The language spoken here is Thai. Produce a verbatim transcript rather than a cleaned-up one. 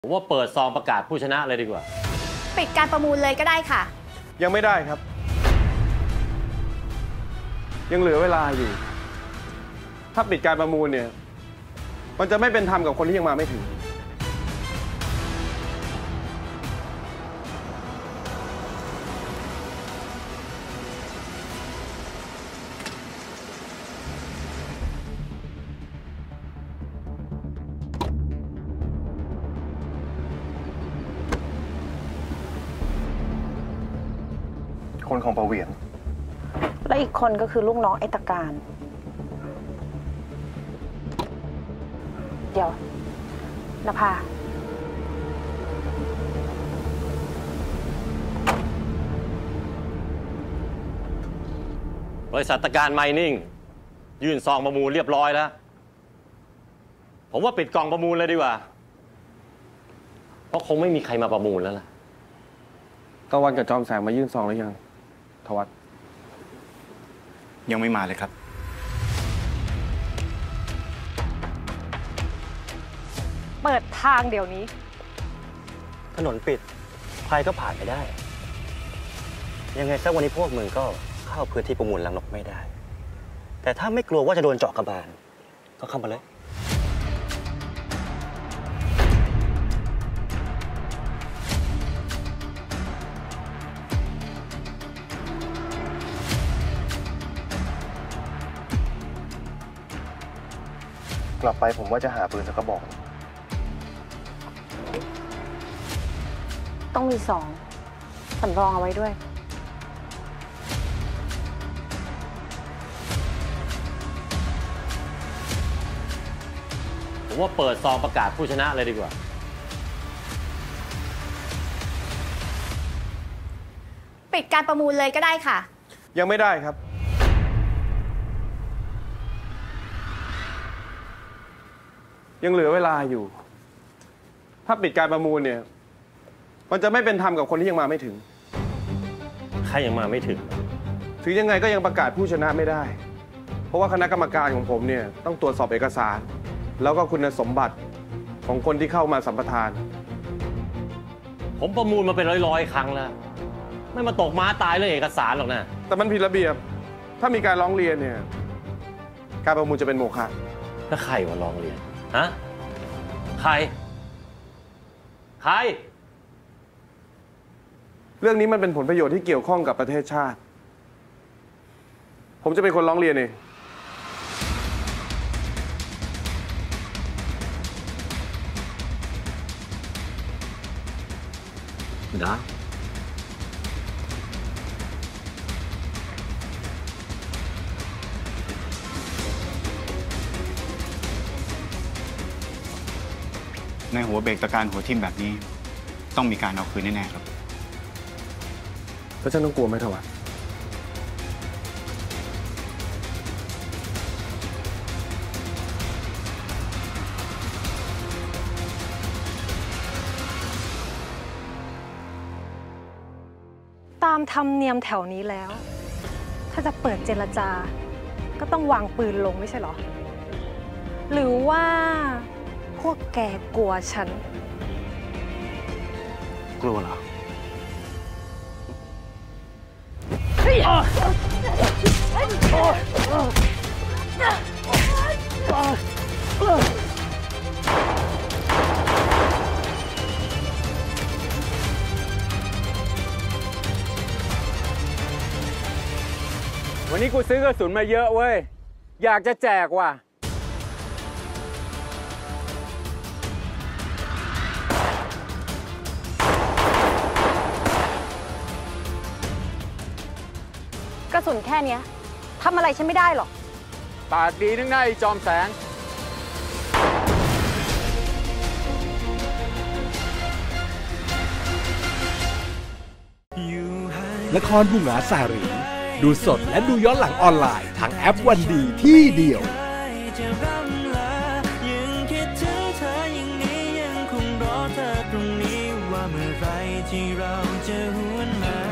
ผมว่าเปิดซองประกาศผู้ชนะเลยดีกว่าปิดการประมูลเลยก็ได้ค่ะยังไม่ได้ครับยังเหลือเวลาอยู่ถ้าปิดการประมูลเนี่ยมันจะไม่เป็นธรรมกับคนที่ยังมาไม่ถึงคนของประเวียนและอีกคนก็คือลูกน้องไอ้ตะการเดี๋ยวนภาบริษัทตะการไมนิ่งยื่นซองประมูลเรียบร้อยแล้วผมว่าปิดกล่องประมูลเลยดีกว่าเพราะคงไม่มีใครมาประมูลแล้วล่ะตะวันกับจอมแสงมายื่นซองหรือยังทวัตยังไม่มาเลยครับเปิดทางเดี๋ยวนี้ถนนปิดใครก็ผ่านไปได้ยังไงสักวันนี้พวกมึงก็เข้าพื้นที่ประมูลรังนกไม่ได้แต่ถ้าไม่กลัวว่าจะโดนเจาะกระบาลก็เข้ามาเลยกลับไปผมว่าจะหาปืนสักกระบอกต้องมีสองสำรองเอาไว้ด้วยผมว่าเปิดซองประกาศผู้ชนะเลยดีกว่าปิดการประมูลเลยก็ได้ค่ะยังไม่ได้ครับยังเหลือเวลาอยู่ถ้าปิดการประมูลเนี่ยมันจะไม่เป็นธรรมกับคนที่ยังมาไม่ถึงใครยังมาไม่ถึงถึงยังไงก็ยังประกาศผู้ชนะไม่ได้เพราะว่าคณะกรรมการของผมเนี่ยต้องตรวจสอบเอกสารแล้วก็คุณสมบัติของคนที่เข้ามาสัมปทานผมประมูลมาเป็นร้อยๆครั้งแล้วไม่มาตกม้าตายเรื่องเอกสารหรอกนะแต่มันผิดระเบียบถ้ามีการร้องเรียนเนี่ยการประมูลจะเป็นโมฆะแล้วใครมาร้องเรียนฮะใครใครเรื่องนี้มันเป็นผลประโยชน์ที่เกี่ยวข้องกับประเทศชาติผมจะเป็นคนร้องเรียนเองได้ในหัวเบรกตะการหัวทิ่มแบบนี้ต้องมีการเอาคืนแน่ๆครับแล้วฉันต้องกลัวไหมทวัตตามธรรมเนียมแถวนี้แล้วถ้าจะเปิดเจรจาก็ต้องวางปืนลงไม่ใช่หรอหรือว่าพวกแกกลัวฉันกลัวเหรอวันนี้กูซื้อกระสุนมาเยอะเว้ยอยากจะแจกว่ะกระสุนแค่นี้ทำอะไรฉันไม่ได้หรอกปากดีนึงได้จอมแสงละครบุงหาสารีดูสดและดูย้อนหลังออนไลน์ทางแอปวันดีที่เดียวที่เราจะหวนมา